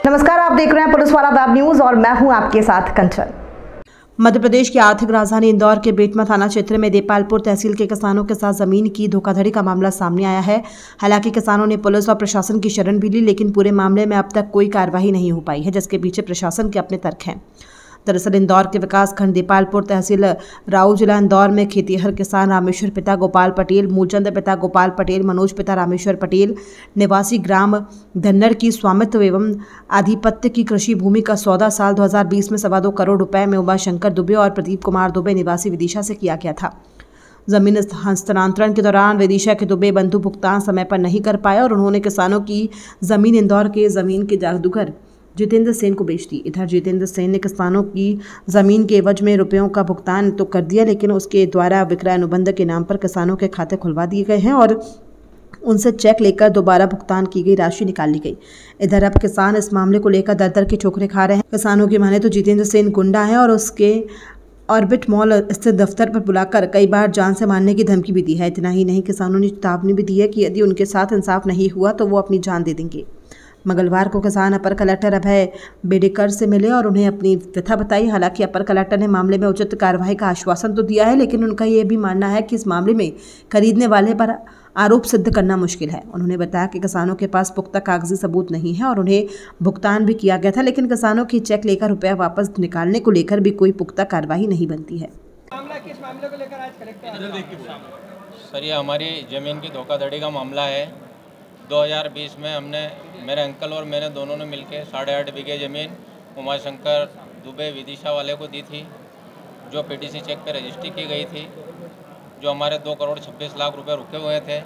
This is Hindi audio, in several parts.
नमस्कार, आप देख रहे हैं पुलिस वाला वेब न्यूज और मैं हूं आपके साथ कंचन। मध्य प्रदेश की आर्थिक राजधानी इंदौर के बेटमा थाना क्षेत्र में देपालपुर तहसील के किसानों के साथ जमीन की धोखाधड़ी का मामला सामने आया है। हालांकि किसानों ने पुलिस और प्रशासन की शरण भी ली, लेकिन पूरे मामले में अब तक कोई कार्रवाई नहीं हो पाई है, जिसके पीछे प्रशासन के अपने तर्क हैं। दरअसल इंदौर के विकास खंड देपालपुर तहसील राऊ जिला इंदौर में खेतीहर किसान रामेश्वर पिता गोपाल पटेल, मूलचंद पिता गोपाल पटेल, मनोज पिता रामेश्वर पटेल निवासी ग्राम धन्नर की स्वामित्व एवं आधिपत्य की कृषि भूमि का सौदा साल 2020 में 2.25 करोड़ रुपए में उमाशंकर दुबे और प्रदीप कुमार दुबे निवासी विदिशा से किया गया था। जमीन हस्तांतरण के दौरान विदिशा के दुबे बंधु भुगतान समय पर नहीं कर पाया और उन्होंने किसानों की जमीन इंदौर के जमीन के जादूगर जितेंद्र सेन को बेच दी। इधर जितेंद्र सेन ने किसानों की जमीन के एवज में रुपयों का भुगतान तो कर दिया, लेकिन उसके द्वारा विक्रय अनुबंध के नाम पर किसानों के खाते खुलवा दिए गए हैं और उनसे चेक लेकर दोबारा भुगतान की गई राशि निकाल ली गई। इधर अब किसान इस मामले को लेकर दर दर की ठोकरें खा रहे हैं। किसानों की माने तो जितेंद्र सेन गुंडा है और उसके ऑर्बिट मॉल स्थित दफ्तर पर बुलाकर कई बार जान से मारने की धमकी भी दी है। इतना ही नहीं, किसानों ने चेतावनी भी दी है कि यदि उनके साथ इंसाफ नहीं हुआ तो वो अपनी जान दे देंगे। मंगलवार को किसान अपर कलेक्टर अभय बेडेकर से मिले और उन्हें अपनी व्यथा बताई। हालांकि अपर कलेक्टर ने मामले में उचित कार्रवाई का आश्वासन तो दिया है, लेकिन उनका यह भी मानना है कि इस मामले में खरीदने वाले पर आरोप सिद्ध करना मुश्किल है। उन्होंने बताया कि किसानों के पास पुख्ता कागजी सबूत नहीं है और उन्हें भुगतान भी किया गया था, लेकिन किसानों की चेक लेकर रुपया वापस निकालने को लेकर भी कोई पुख्ता कार्रवाई नहीं बनती है। किस मामले को लेकर आज कलेक्टर? सर, ये हमारी ज़मीन की धोखाधड़ी का मामला है। 2020 में हमने, मेरे अंकल और मैंने दोनों ने मिलकर 8.5 बीघे ज़मीन उमाशंकर दुबे विदिशा वाले को दी थी, जो पीटीसी चेक पे रजिस्ट्री की गई थी, जो हमारे 2 करोड़ 26 लाख रुपए रुके हुए थे।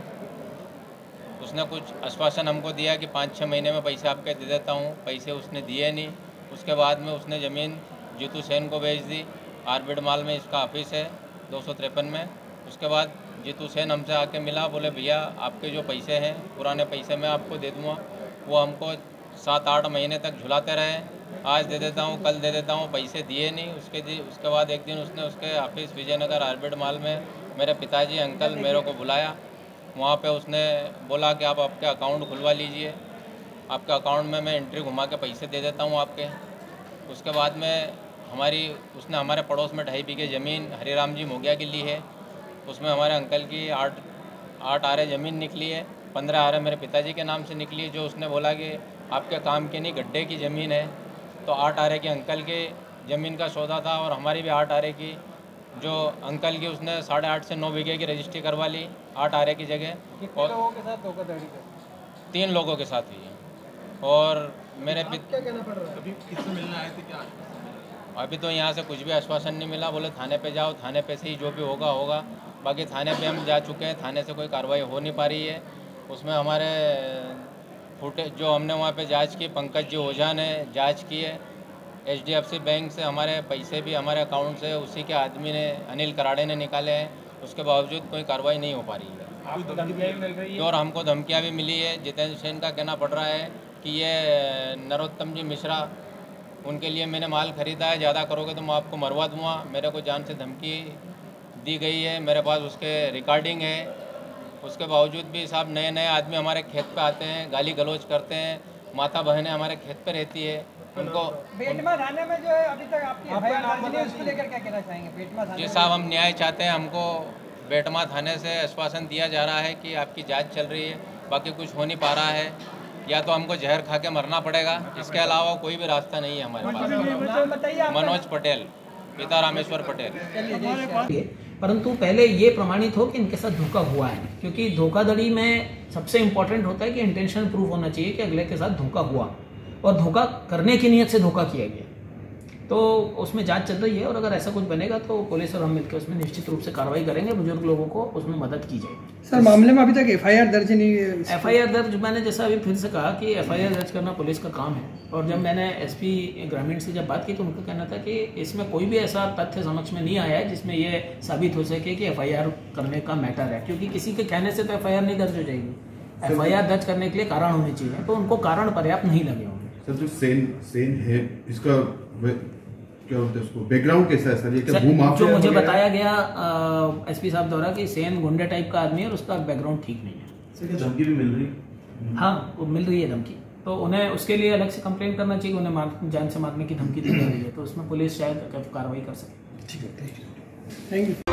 उसने कुछ आश्वासन हमको दिया कि 5-6 महीने में पैसे आपके दे देता हूँ। पैसे उसने दिए नहीं। उसके बाद में उसने ज़मीन जीतू सेन को बेच दी। ऑर्बिट मॉल में इसका ऑफिस है 253 में। उसके बाद जीतू सेन हमसे आके मिला, बोले भैया आपके जो पैसे हैं पुराने पैसे मैं आपको दे दूँगा। वो हमको 7-8 महीने तक झुलाते रहे, आज दे देता हूँ, कल दे देता हूँ, पैसे दिए नहीं। उसके बाद एक दिन उसने उसके ऑफिस विजयनगर ऑर्बिट मॉल में मेरे पिताजी अंकल मेरे को बुलाया। वहाँ पे उसने बोला कि आप आपके अकाउंट खुलवा लीजिए, आपके अकाउंट में मैं एंट्री घुमा के पैसे दे देता हूँ आपके। उसके बाद में उसने हमारे पड़ोस में 2.5 बीघे ज़मीन हरिराम जी मोगिया की ली है। उसमें हमारे अंकल की 8 आरे ज़मीन निकली है, 15 आरे मेरे पिताजी के नाम से निकली है, जो उसने बोला कि आपके काम की नहीं, गड्ढे की ज़मीन है। तो 8 आरे के अंकल के ज़मीन का सौदा था और हमारी भी 8 आरे की, जो अंकल की उसने 8.5 से 9 बीघे की रजिस्ट्री करवा ली 8 आरे की जगह। कितने लोगों के साथ धोखाधड़ी कर? 3 लोगों के साथ हुई है। और मेरे क्या कहना पड़ रहा है? अभी किससे मिलने आए थे क्या? अभी तो यहाँ से कुछ भी आश्वासन नहीं मिला। बोले थाने पे जाओ, थाने पे से ही जो भी होगा होगा। बाकी थाने पे हम जा चुके हैं, थाने से कोई कार्रवाई हो नहीं पा रही है। उसमें हमारे फुटेज जो हमने वहाँ पे जांच की, पंकज जी ओझा ने जांच की है। HDFC बैंक से हमारे पैसे भी हमारे अकाउंट से उसी के आदमी ने, अनिल कराड़े ने निकाले हैं। उसके बावजूद कोई कार्रवाई नहीं हो पा रही है। आपको धमकियाँ भी मिल रही है? और हमको धमकियाँ भी मिली है। जितेंद्र सेन का कहना पड़ रहा है कि ये नरोत्तम जी मिश्रा, उनके लिए मैंने माल खरीदा है, ज़्यादा करोगे तो मैं आपको मरवा दूँगा। मेरे को जान से धमकी दी गई है, मेरे पास उसके रिकॉर्डिंग है। उसके बावजूद भी साहब नए आदमी हमारे खेत पे आते हैं, गाली गलौज करते हैं। माता बहनें हमारे खेत पे रहती है, उनको बेटमा थाने में जो है अभी तक आपकी FIR दर्ज नहीं है, उसको लेकर क्या कहना चाहेंगे? बेटमा थाने जी साहब, हम न्याय चाहते हैं। हमको बेटमा थाने से आश्वासन दिया जा रहा है कि आपकी जांच चल रही है, बाकी कुछ हो नहीं पा रहा है। या तो हमको जहर खा के मरना पड़ेगा, इसके अलावा कोई भी रास्ता नहीं है हमारे पास। बताइए आपका। मनोज पटेल, पिता रामेश्वर पटेल। परंतु पहले ये प्रमाणित हो कि इनके साथ धोखा हुआ है, क्योंकि धोखाधड़ी में सबसे इम्पोर्टेंट होता है कि इंटेंशन प्रूफ होना चाहिए कि अगले के साथ धोखा हुआ और धोखा करने की नीयत से धोखा किया गया। तो उसमें जांच चल रही है और अगर ऐसा कुछ बनेगा तो पुलिस और हम मिलकर उसमें निश्चित रूप से कार्रवाई करेंगे। बुजुर्ग लोगों को उसमें मदद की जाएगी। सर, मामले में अभी तक FIR दर्ज नहीं है? FIR दर्ज, मैंने जैसा अभी फिर से कहा कि FIR दर्ज करना पुलिस का काम है। और जब मैंने SP ग्रामीण से जब बात की तो उनका कहना था कि इसमें कोई भी ऐसा तथ्य समक्ष में नहीं आया है जिसमें ये साबित हो सके कि FIR करने का मैटर है, क्योंकि किसी के कहने से तो FIR नहीं दर्ज हो जाएगी। FIR दर्ज करने के लिए कारण होने चाहिए, तो उनको कारण पर्याप्त नहीं लगे होंगे। सर, जो सेन है, इसका क्या होता है, उसको बैकग्राउंड कैसा है सर? ये क्या भूमाफिया? जो मुझे बताया गया SP साहब द्वारा कि सेन गुंडे टाइप का आदमी है और उसका बैकग्राउंड ठीक नहीं है। सर, क्या धमकी भी मिल रही है? हाँ, वो मिल रही है धमकी। तो उन्हें उसके लिए अलग से कंप्लेंट करना चाहिए, उन्हें जान से मारने की धमकी दी जा रही है, तो उसमें पुलिस शायद कार्रवाई कर सके। ठीक है, थैंक यू।